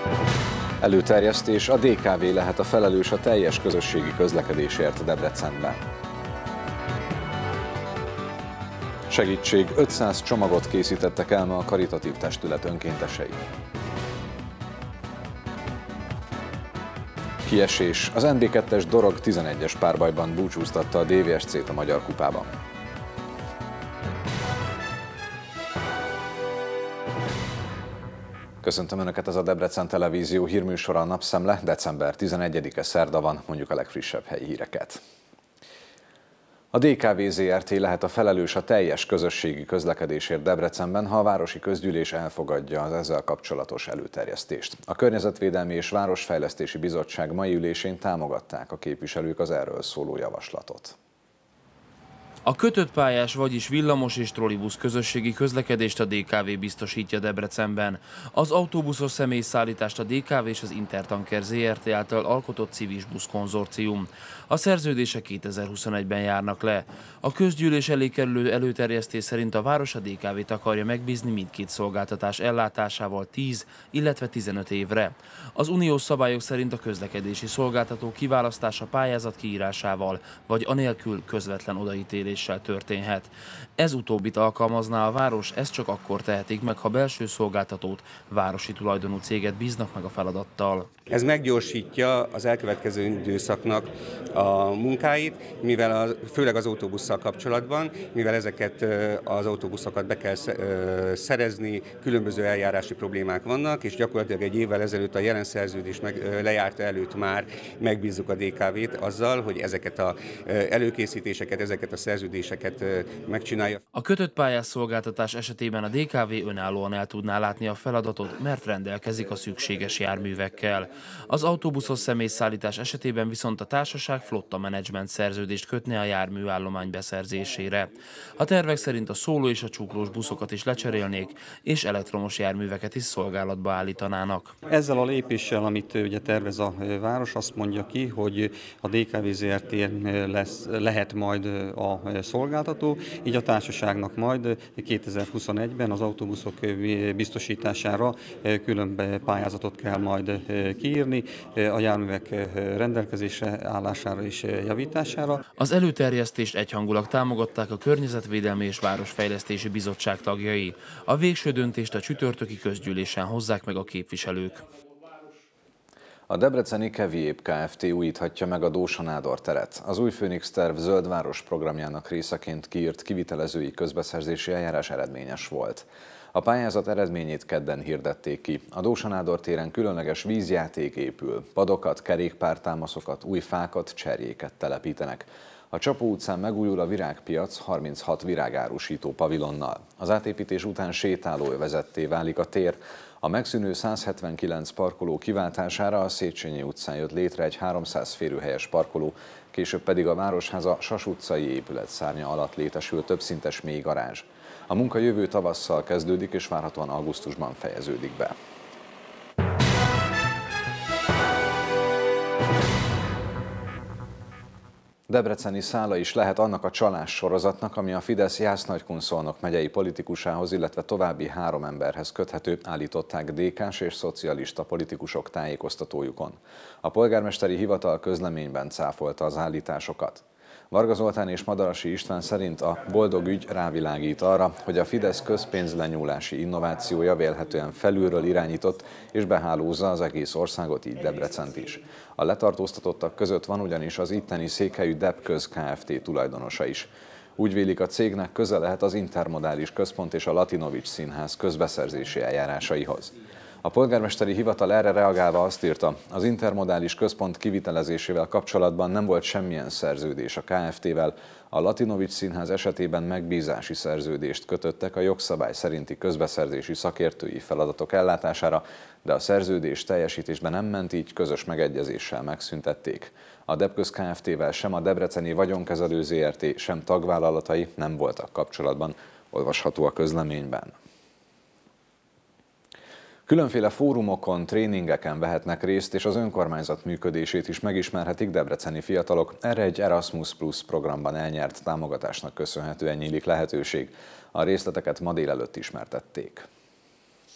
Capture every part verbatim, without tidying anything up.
Előterjesztés: a dé ká vé lehet a felelős a teljes közösségi közlekedésért Debrecenben. Segítség: ötszáz csomagot készítettek el ma a karitatív testület önkéntesei. Kiesés: az en bé kettes Dorog tizenegyes párbajban búcsúztatta a dé vé es cét a Magyar Kupában. Köszöntöm Önöket, ez a Debrecen Televízió hírműsora, a Napszemle. december tizenegyedike szerda van, mondjuk a legfrissebb helyi híreket. A dé ká vé zé er té lehet a felelős a teljes közösségi közlekedésért Debrecenben, ha a Városi Közgyűlés elfogadja az ezzel kapcsolatos előterjesztést. A Környezetvédelmi és Városfejlesztési Bizottság mai ülésén támogatták a képviselők az erről szóló javaslatot. A kötött pályás, vagyis villamos és trollibusz közösségi közlekedést a dé ká vé biztosítja Debrecenben. Az autóbuszos személyszállítást a dé ká vé és az Intertanker zé er té által alkotott Civis Busz konzorcium. A szerződések kétezer-huszonegyben járnak le. A közgyűlés elé kerülő előterjesztés szerint a város a dé ká vét akarja megbízni mindkét szolgáltatás ellátásával tíz, illetve tizenöt évre. Az uniós szabályok szerint a közlekedési szolgáltató kiválasztása pályázat kiírásával, vagy anélkül közvetlen odaítéléssel történhet. Ez utóbbit alkalmazná a város, ezt csak akkor tehetik meg, ha belső szolgáltatót, városi tulajdonú céget bíznak meg a feladattal. Ez meggyorsítja az elkövetkező időszaknak a munkáit, mivel a, főleg az autóbusszal kapcsolatban, mivel ezeket az autóbuszokat be kell szerezni, különböző eljárási problémák vannak, és gyakorlatilag egy évvel ezelőtt a jelen szerződés meg, lejárta előtt már megbízzuk a dé ká vét azzal, hogy ezeket az előkészítéseket, ezeket a szerződéseket megcsinálja. A kötött pályás szolgáltatás esetében a dé ká vé önállóan el tudná látni a feladatot, mert rendelkezik a szükséges járművekkel. Az autóbuszos személyszállítás esetében viszont a társaság flotta menedzsment szerződést kötne a járműállomány beszerzésére. A tervek szerint a szóló és a csuklós buszokat is lecserélnék, és elektromos járműveket is szolgálatba állítanának. Ezzel a lépéssel, amit ugye tervez a város, azt mondja ki, hogy a dé ká vé zé er té lesz, lehet majd a szolgáltató, így a társaságnak majd kétezer-huszonegyben az autóbuszok biztosítására külön pályázatot kell majd kiírni, a járművek rendelkezésre állására és javítására. Az előterjesztést egyhangulag támogatták a Környezetvédelmi és Városfejlesztési Bizottság tagjai. A végső döntést a csütörtöki közgyűlésen hozzák meg a képviselők. A debreceni Keviép Kft. Újíthatja meg a Dósa Nádor teret. Az új Főnix terv Zöld Város programjának részeként kiírt kivitelezői közbeszerzési eljárás eredményes volt. A pályázat eredményét kedden hirdették ki. A Dósa Nádor téren különleges vízjáték épül, padokat, kerékpártámaszokat, új fákat, cserjéket telepítenek. A Csapó utcán megújul a virágpiac harminchat virágárusító pavilonnal. Az átépítés után sétálóövezetté válik a tér. A megszűnő százhetvenkilenc parkoló kiváltására a Széchenyi utcán jött létre egy háromszáz férőhelyes parkoló, később pedig a Városháza Sas utcai épületszárnya alatt létesül többszintes mély garázs. A munka jövő tavasszal kezdődik és várhatóan augusztusban fejeződik be. Debreceni szála is lehet annak a csalás sorozatnak, ami a Fidesz Jász-Nagykunszolnok megyei politikusához, illetve további három emberhez köthető, állították dé ká-s és szocialista politikusok tájékoztatójukon. A polgármesteri hivatal közleményben cáfolta az állításokat. Varga Zoltán és Madarasi István szerint a Boldog ügy rávilágít arra, hogy a Fidesz közpénzlenyúlási innovációja vélhetően felülről irányított és behálózza az egész országot, így Debrecent is. A letartóztatottak között van ugyanis az itteni székhelyű Debköz Kft. Tulajdonosa is. Úgy vélik, a cégnek köze lehet az Intermodális Központ és a Latinovics Színház közbeszerzési eljárásaihoz. A polgármesteri hivatal erre reagálva azt írta, az Intermodális Központ kivitelezésével kapcsolatban nem volt semmilyen szerződés a Kft-vel, a Latinovics Színház esetében megbízási szerződést kötöttek a jogszabály szerinti közbeszerzési szakértői feladatok ellátására, de a szerződés teljesítésben nem ment, így közös megegyezéssel megszüntették. A Debköz Kft-vel sem a Debreceni Vagyonkezelő zé er té, sem tagvállalatai nem voltak kapcsolatban, olvasható a közleményben. Különféle fórumokon, tréningeken vehetnek részt, és az önkormányzat működését is megismerhetik debreceni fiatalok. Erre egy Erasmus Plus programban elnyert támogatásnak köszönhetően nyílik lehetőség. A részleteket ma délelőtt ismertették.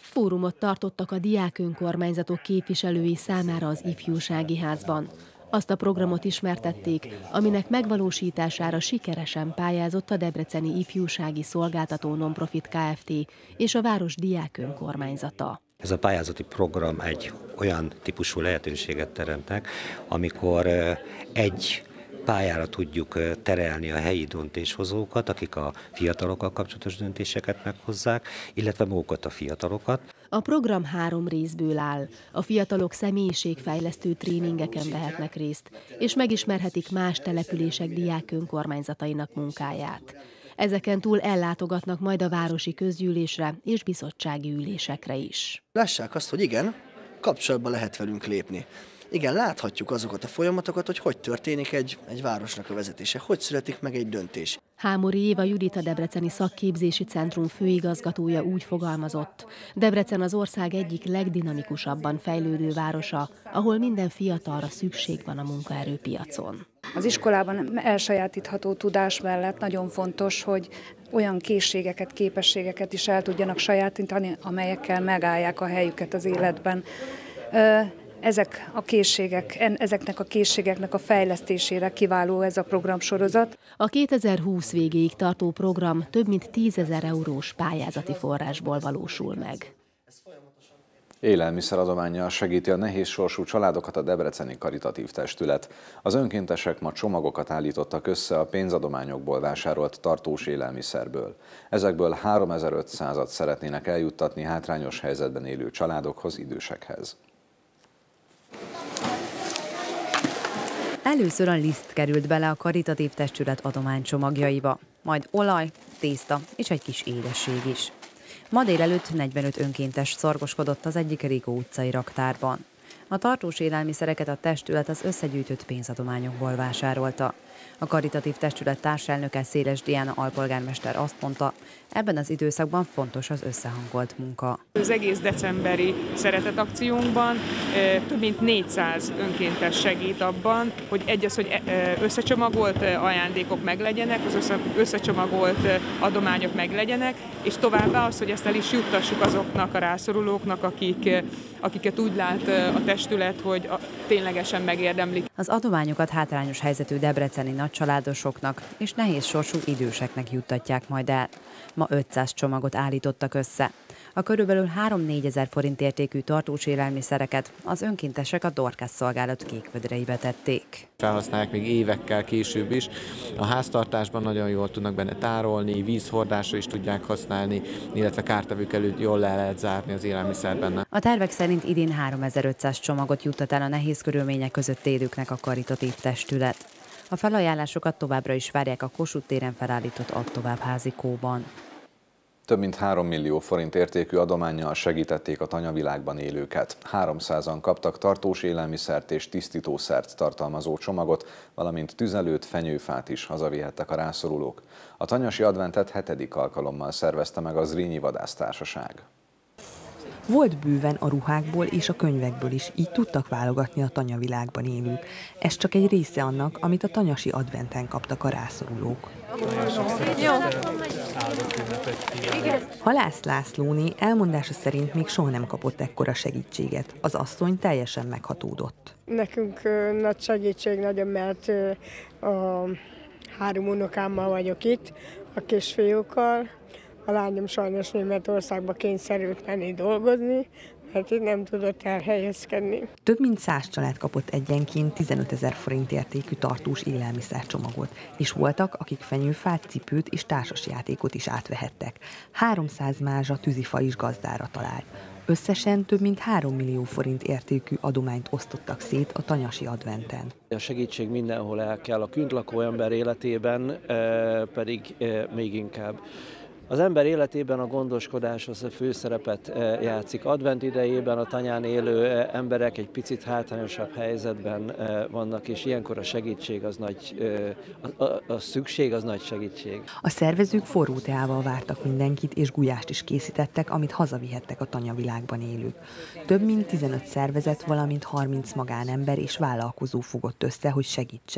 Fórumot tartottak a diák önkormányzatok képviselői számára az ifjúsági házban. Azt a programot ismertették, aminek megvalósítására sikeresen pályázott a Debreceni Ifjúsági Szolgáltató Nonprofit Kft. És a város diák önkormányzata. Ez a pályázati program egy olyan típusú lehetőséget teremtnek, amikor egy pályára tudjuk terelni a helyi döntéshozókat, akik a fiatalokkal kapcsolatos döntéseket meghozzák, illetve magukat a fiatalokat. A program három részből áll. A fiatalok személyiségfejlesztő tréningeken vehetnek részt, és megismerhetik más települések diák önkormányzatainak munkáját. Ezeken túl ellátogatnak majd a városi közgyűlésre és bizottsági ülésekre is. Lássák azt, hogy igen, kapcsolatba lehet velünk lépni. Igen, láthatjuk azokat a folyamatokat, hogy hogy történik egy, egy városnak a vezetése, hogy születik meg egy döntés. Hámori Éva Judit, a Debreceni Szakképzési Centrum főigazgatója úgy fogalmazott: Debrecen az ország egyik legdinamikusabban fejlődő városa, ahol minden fiatalra szükség van a munkaerőpiacon. Az iskolában elsajátítható tudás mellett nagyon fontos, hogy olyan készségeket, képességeket is el tudjanak sajátítani, amelyekkel megállják a helyüket az életben. Ezek a készségek, ezeknek a készségeknek a fejlesztésére kiváló ez a programsorozat. A kétezer-húsz végéig tartó program több mint tízezer eurós pályázati forrásból valósul meg. Élelmiszeradománnyal segíti a nehéz sorsú családokat a Debreceni Karitatív Testület. Az önkéntesek ma csomagokat állítottak össze a pénzadományokból vásárolt tartós élelmiszerből. Ezekből háromezer-ötszázat szeretnének eljuttatni hátrányos helyzetben élő családokhoz, idősekhez. Először a liszt került bele a Karitatív Testület adománycsomagjaiba, majd olaj, tészta és egy kis édesség is. Ma délelőtt negyvenöt önkéntes szorgoskodott az egyik Régó utcai raktárban. A tartós élelmiszereket a testület az összegyűjtött pénzadományokból vásárolta. A Karitatív Testület társelnöke, Széles Diana alpolgármester azt mondta, ebben az időszakban fontos az összehangolt munka. Az egész decemberi szeretetakciónkban több mint négyszáz önkéntes segít abban, hogy egy az, hogy összecsomagolt ajándékok meglegyenek, az összecsomagolt adományok meglegyenek, és továbbá az, hogy ezt el is juttassuk azoknak a rászorulóknak, akik, akiket úgy lát a testület, hogy ténylegesen megérdemlik. Az adományokat hátrányos helyzetű debreceni nagycsaládosoknak és nehéz sorsú időseknek juttatják majd el. Ma ötszáz csomagot állítottak össze. A körülbelül három-négyezer forint értékű tartós élelmiszereket az önkéntesek a Dorcas szolgálat kékvödreibe tették. Felhasználják még évekkel később is. A háztartásban nagyon jól tudnak benne tárolni, vízhordásra is tudják használni, illetve kártevők előtt jól le lehet zárni az élelmiszer benne. A tervek szerint idén háromezer-ötszáz csomagot juttat el a nehéz körülmények között élőknek a Karitatív Testület. A felajánlásokat továbbra is várják a Kossuth téren felállított adtovábbházikóban. Több mint három millió forint értékű adománnyal segítették a tanyavilágban élőket. háromszázan kaptak tartós élelmiszert és tisztítószert tartalmazó csomagot, valamint tüzelőt, fenyőfát is hazavihettek a rászorulók. A tanyasi adventet hetedik alkalommal szervezte meg a Zrínyi Vadásztársaság. Volt bőven a ruhákból és a könyvekből is, így tudtak válogatni a tanyavilágban élők. Ez csak egy része annak, amit a tanyasi adventen kaptak a rászorulók. Halász Lászlóné elmondása szerint még soha nem kapott ekkora segítséget. Az asszony teljesen meghatódott. Nekünk nagy segítség nagyon, mert a három unokámmal vagyok itt, a kisfiúkkal. A lányom sajnos Németországba kényszerült menni dolgozni, mert itt nem tudott elhelyezkedni. Több mint száz család kapott egyenként tizenötezer forint értékű tartós élelmiszercsomagot, és voltak, akik fenyőfát, cipőt és társasjátékot is átvehettek. háromszáz mázsa tűzifa is gazdára talált. Összesen több mint három millió forint értékű adományt osztottak szét a tanyasi adventen. A segítség mindenhol el kell, a kint lakó ember életében pedig még inkább. Az ember életében a gondoskodás az a főszerepet játszik. Advent idejében a tanyán élő emberek egy picit hátrányosabb helyzetben vannak, és ilyenkor a segítség az nagy, a, a, a szükség az nagy segítség. A szervezők forró teával vártak mindenkit, és gulyást is készítettek, amit hazavihettek a tanyavilágban élők. Több mint tizenöt szervezet, valamint harminc magánember és vállalkozó fogott össze, hogy segítsen.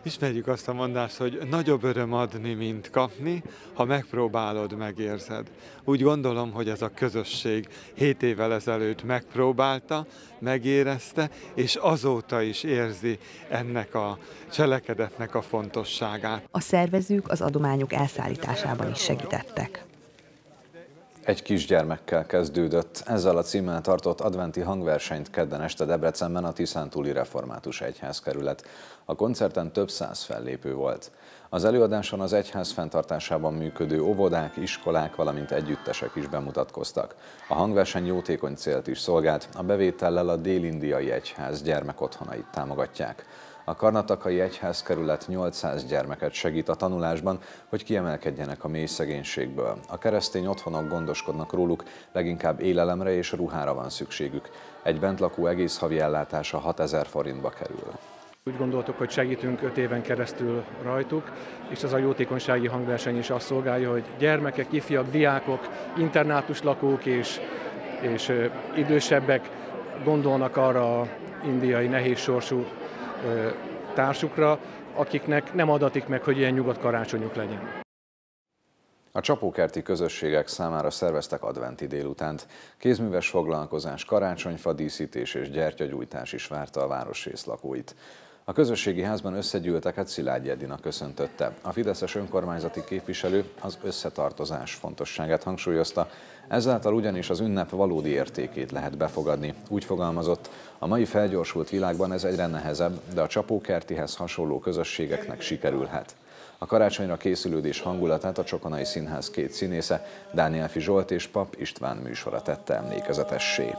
Ismerjük azt a mondást, hogy nagyobb öröm adni, mint kapni, ha megpróbálod, megérzed. Úgy gondolom, hogy ez a közösség hét évvel ezelőtt megpróbálta, megérezte, és azóta is érzi ennek a cselekedetnek a fontosságát. A szervezők az adományok elszállításában is segítettek. Egy kisgyermekkel kezdődött. Ezzel a címmel tartott adventi hangversenyt kedden este Debrecenben a Tiszántúli Református Egyházkerület. A koncerten több száz fellépő volt. Az előadáson az egyház fenntartásában működő óvodák, iskolák, valamint együttesek is bemutatkoztak. A hangverseny jótékony célt is szolgált, a bevétellel a Dél-Indiai Egyház gyermekotthonait támogatják. A Karnatakai Egyházkerület nyolcszáz gyermeket segít a tanulásban, hogy kiemelkedjenek a mély szegénységből. A keresztény otthonok gondoskodnak róluk, leginkább élelemre és ruhára van szükségük. Egy bentlakó egész havi ellátása hatezer forintba kerül. Úgy gondoltuk, hogy segítünk öt éven keresztül rajtuk, és ez a jótékonysági hangverseny is azt szolgálja, hogy gyermekek, ifjak, diákok, internátus lakók és, és ö, idősebbek gondolnak arra az indiai nehéz sorsú ö, társukra, akiknek nem adatik meg, hogy ilyen nyugodt karácsonyuk legyen. A csapókerti közösségek számára szerveztek adventi délutánt. Kézműves foglalkozás, karácsonyfa díszítés és gyertyagyújtás is várta a városrész lakóit. A közösségi házban összegyűlteket Szilágyi Edina köszöntötte. A fideszes önkormányzati képviselő az összetartozás fontosságát hangsúlyozta, ezáltal ugyanis az ünnep valódi értékét lehet befogadni. Úgy fogalmazott, a mai felgyorsult világban ez egyre nehezebb, de a csapókertihez hasonló közösségeknek sikerülhet. A karácsonyra készülődés hangulatát a Csokonai Színház két színésze, Dánielfi Zsolt és Pap István műsora tette emlékezetessé.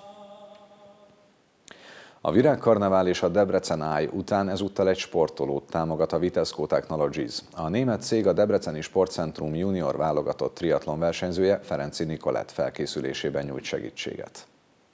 A Virágkarnevál és a Debrecen Eye után ezúttal egy sportolót támogat a Vitesco Technologies. A német cég a Debreceni Sportcentrum junior válogatott triatlon versenyzője, Ferenczy Nikolett felkészülésében nyújt segítséget.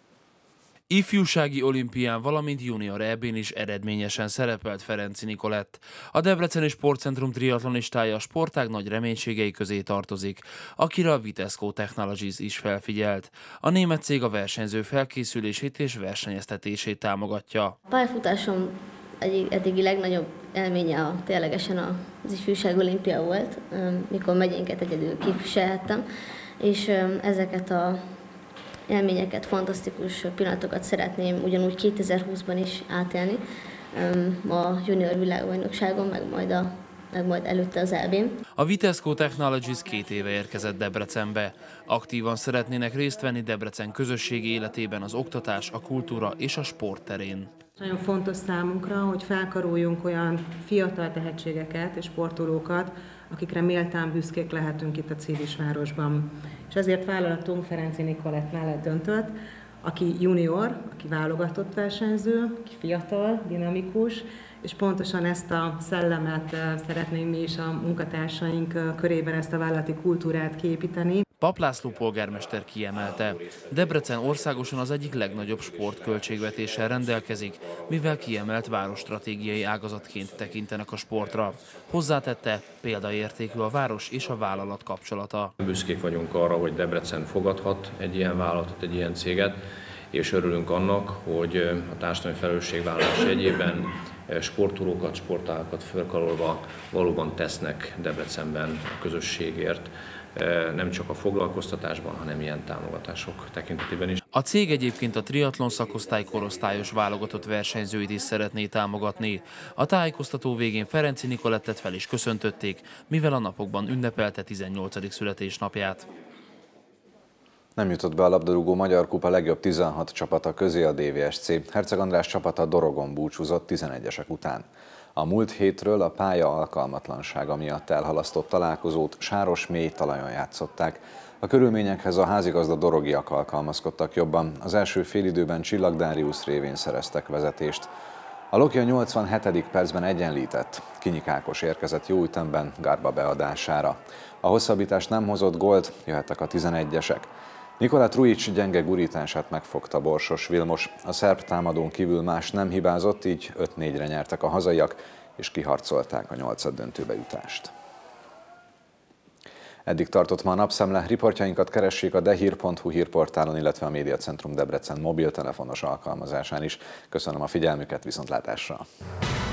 Ifjúsági olimpián, valamint junior é bén is eredményesen szerepelt Ferenczy Nikolett. A Debreceni Sportcentrum triatlonistája a sportág nagy reménységei közé tartozik, akire a Vitesco Technologies is felfigyelt. A német cég a versenyző felkészülését és versenyeztetését támogatja. A pályafutásom eddigi legnagyobb élménye a, ténylegesen az ifjúsági olimpia volt, mikor megyénket egyedül képviselhettem, és ezeket a élményeket, fantasztikus pillanatokat szeretném ugyanúgy kétezer-húszban is átélni a junior világbajnokságon, meg majd, a, meg majd előtte az é bén. A Vitesco Technologies két éve érkezett Debrecenbe. Aktívan szeretnének részt venni Debrecen közösségi életében az oktatás, a kultúra és a sport terén. Nagyon fontos számunkra, hogy felkaroljunk olyan fiatal tehetségeket és sportolókat, akikre méltán büszkék lehetünk itt a Civisvárosban. És ezért vállalatunk Ferenczy Nikolett mellett döntött, aki junior, aki válogatott versenyző, aki fiatal, dinamikus, és pontosan ezt a szellemet szeretnénk mi is a munkatársaink körében, ezt a vállalati kultúrát kiépíteni. Pap László polgármester kiemelte, Debrecen országosan az egyik legnagyobb sportköltségvetéssel rendelkezik, mivel kiemelt városstratégiai ágazatként tekintenek a sportra. Hozzátette, példaértékű a város és a vállalat kapcsolata. Büszkék vagyunk arra, hogy Debrecen fogadhat egy ilyen vállalatot, egy ilyen céget, és örülünk annak, hogy a társadalmi felelősségvállalás jegyében sportolókat, sportálókat fölkarolva valóban tesznek Debrecenben a közösségért, nem csak a foglalkoztatásban, hanem ilyen támogatások tekintetében is. A cég egyébként a triatlon szakosztály korosztályos válogatott versenyzőit is szeretné támogatni. A tájékoztató végén Ferenczy Nikolettet fel is köszöntötték, mivel a napokban ünnepelte tizennyolcadik születésnapját. Nem jutott be a labdarúgó Magyar Kupa legjobb tizenhat csapata közé a dé vé es cé. Herceg András csapata Dorogon búcsúzott tizenegyesek után. A múlt hétről a pálya alkalmatlansága miatt elhalasztott találkozót sáros mély talajon játszották. A körülményekhez a házigazda dorogiak alkalmazkodtak jobban. Az első félidőben Csillag Dáriusz révén szereztek vezetést. A Loki nyolcvanhetedik percben egyenlített. Kinyi Ákos érkezett jó ütemben Garba beadására. A hosszabbítás nem hozott gólt, jöhettek a tizenegyesek. Nikola Trujic gyenge gurítását megfogta Borsos Vilmos. A szerb támadón kívül más nem hibázott, így öt négyre nyertek a hazaiak, és kiharcolták a nyolcaddöntőbe jutást. Eddig tartott ma a napszemle, riportjainkat keressék a dehír pont hu hírportálon, illetve a Médiacentrum Debrecen mobiltelefonos alkalmazásán is. Köszönöm a figyelmüket, viszontlátásra!